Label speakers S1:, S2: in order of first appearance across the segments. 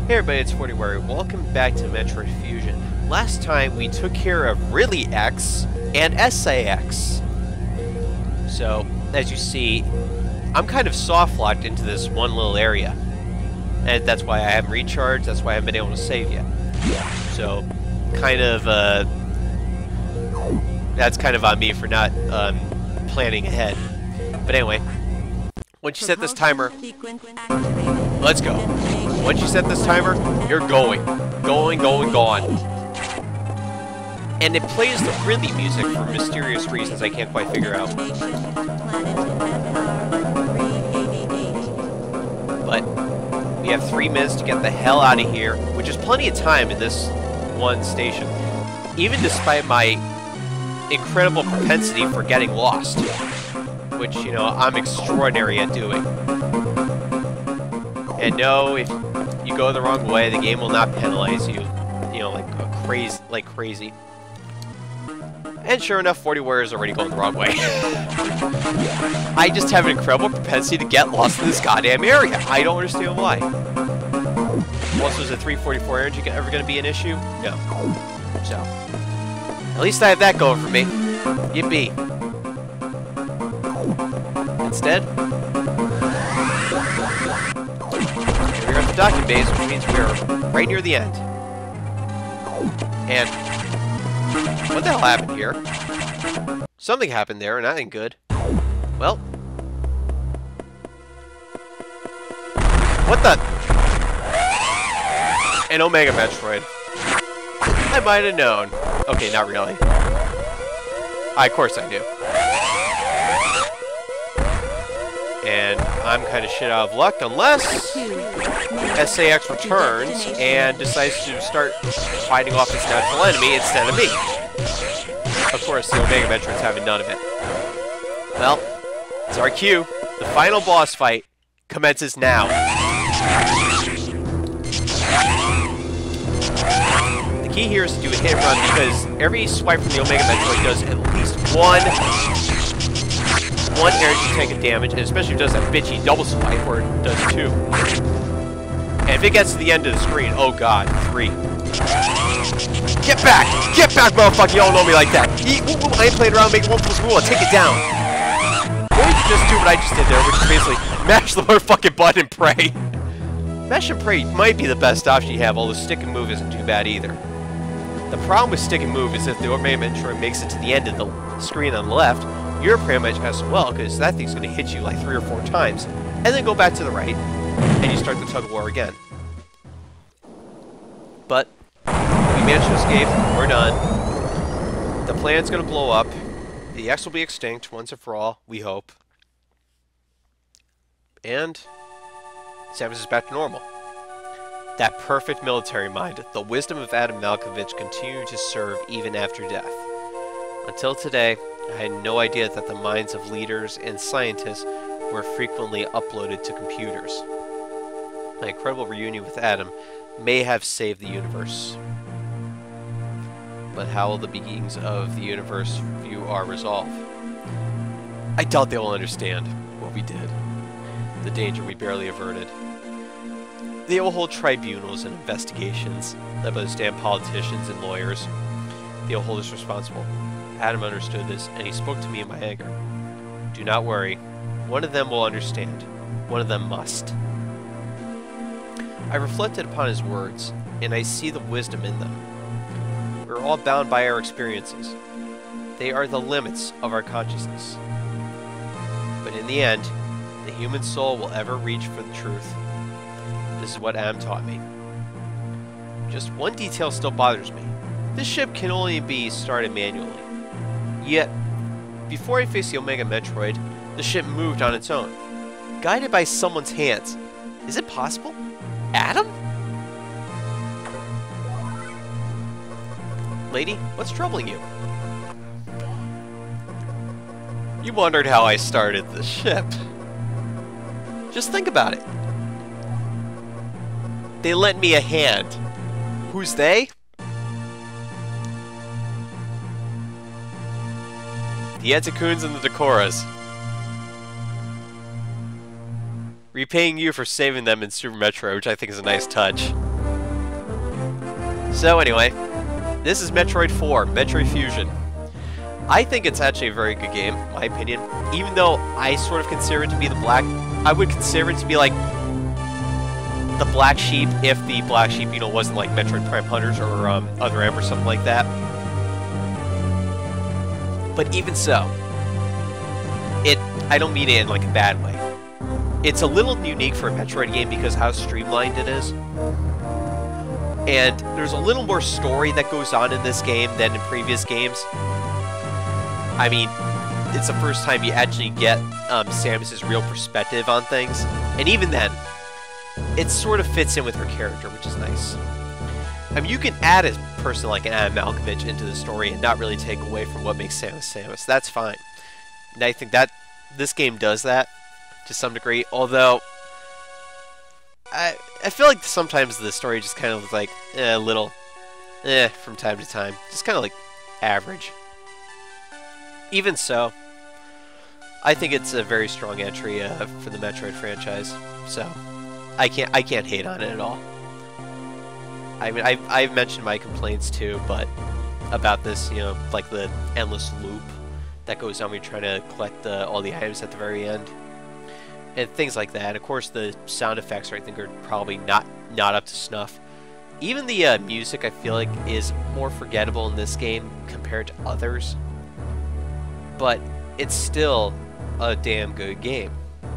S1: Hey everybody, it's 40Warrior. Welcome back to Metroid Fusion. Last time we took care of Really X and SAX. So, as you see, I'm kind of soft-locked into this one little area. And that's why I haven't recharged, that's why I haven't been able to save yet. So, kind of, that's kind of on me for not, planning ahead. But anyway, once you set this timer, let's go. Once you set this timer, you're going. Going, gone. And it plays the really music for mysterious reasons I can't quite figure out. But we have 3 minutes to get the hell out of here, which is plenty of time in this one station. Even despite my incredible propensity for getting lost. Which, you know, I'm extraordinary at doing. And no, if you go the wrong way, the game will not penalize you, you know, like crazy. And sure enough, 40Warrior is already going the wrong way. I just have an incredible propensity to get lost in this goddamn area. I don't understand why. Also, is a 344 energy ever going to be an issue? No. So, at least I have that going for me. Yippee. Instead, we're at the docking base, which means we're right near the end. And what the hell happened here? Something happened there, and that ain't good. Well, what the? An Omega Metroid. I might have known. Okay, not really. Of course I knew. And I'm kind of shit out of luck unless SAX returns and decides to start fighting off its natural enemy instead of me. Of course, the Omega Metroid's having none of it. Well, it's our cue. The final boss fight commences now. The key here is to do a hit and run because every swipe from the Omega Metroid does at least one energy tank of damage, and especially if it does that bitchy double swipe where it does 2. And if it gets to the end of the screen, oh god, 3. Get back! Get back, motherfucker! You don't know me like that! I ain't playing around making 1 plus rule, I'll take it down! Or you can just do what I just did there, which is basically mash the motherfucking button and pray. Mash and pray might be the best option you have, although stick and move isn't too bad either. The problem with stick and move is if the Omega Metroid makes it to the end of the screen on the left, you're pretty much as well, because that thing's going to hit you like 3 or 4 times, and then go back to the right, and you start the tug of war again. But we managed to escape. We're done. The planet's going to blow up. The X will be extinct once and for all, we hope. And Samus is back to normal. That perfect military mind, the wisdom of Adam Malkovich, continued to serve even after death. Until today, I had no idea that the minds of leaders and scientists were frequently uploaded to computers. My incredible reunion with Adam may have saved the universe. But how will the beginnings of the universe view our resolve? I doubt they will understand what we did, the danger we barely averted. They will hold tribunals and investigations led by those damn politicians and lawyers. They will hold us responsible. Adam understood this, and he spoke to me in my anger. Do not worry. One of them will understand. One of them must. I reflected upon his words, and I see the wisdom in them. We're all bound by our experiences. They are the limits of our consciousness. But in the end, the human soul will ever reach for the truth. This is what Adam taught me. Just one detail still bothers me. This ship can only be started manually. Yet, before I faced the Omega Metroid, the ship moved on its own, guided by someone's hands. Is it possible? Adam? Lady, what's troubling you? You wondered how I started the ship. Just think about it. They lent me a hand. Who's they? The Etakuns and the Decoras. Repaying you for saving them in Super Metroid, which I think is a nice touch. So anyway, this is Metroid 4, Metroid Fusion. I think it's actually a very good game, in my opinion. Even though I sort of consider it to be I would consider it to be like the black sheep if the black sheep, you know, wasn't like Metroid Prime Hunters or Other M or something like that. But even so, I don't mean it in like a bad way. It's a little unique for a Metroid game because how streamlined it is. And there's a little more story that goes on in this game than in previous games. I mean, it's the first time you actually get Samus's real perspective on things. And even then, it sort of fits in with her character, which is nice. I mean, you can add a person like an Adam Malkovich into the story and not really take away from what makes Samus Samus. That's fine. And I think that this game does that to some degree, although I feel like sometimes the story just kind of looks like a little from time to time. Just kind of like average. Even so, I think it's a very strong entry for the Metroid franchise. So I can't hate on it at all. I mean, I've mentioned my complaints too, but about this, you know, like the endless loop that goes on when you're trying to collect all the items at the very end. And things like that. Of course, the sound effects, I think, are probably not up to snuff. Even the music, I feel like, is more forgettable in this game compared to others. But it's still a damn good game.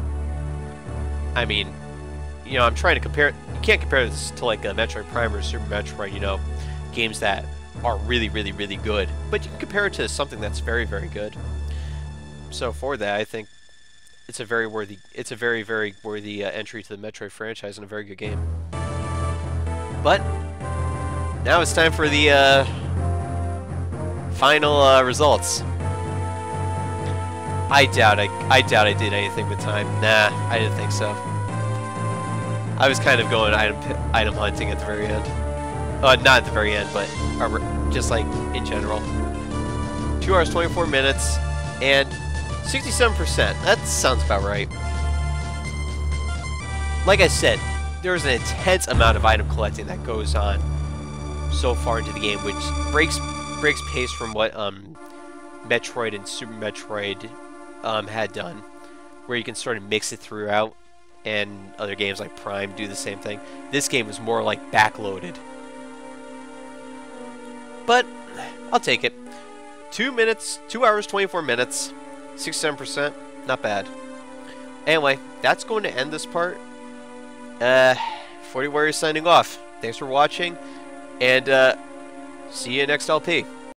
S1: I mean, you know, I'm trying to compare it. You can't compare this to like a Metroid Prime or Super Metroid, you know, games that are really, really, really good. But you can compare it to something that's very, very good. So for that, I think it's a very, very worthy entry to the Metroid franchise and a very good game. But now it's time for the final results. I doubt I did anything with time. Nah, I didn't think so. I was kind of going item hunting at the very end. Not at the very end, but just like in general. 2 hours 24 minutes and 67%. That sounds about right. Like I said, there's an intense amount of item collecting that goes on so far into the game, which breaks pace from what Metroid and Super Metroid had done, where you can sort of mix it throughout, and other games like Prime do the same thing. This game was more like backloaded. But I'll take it. 2 hours 24 minutes, 67%, not bad. Anyway, that's going to end this part. 40 Warriors signing off. Thanks for watching, and see you next LP.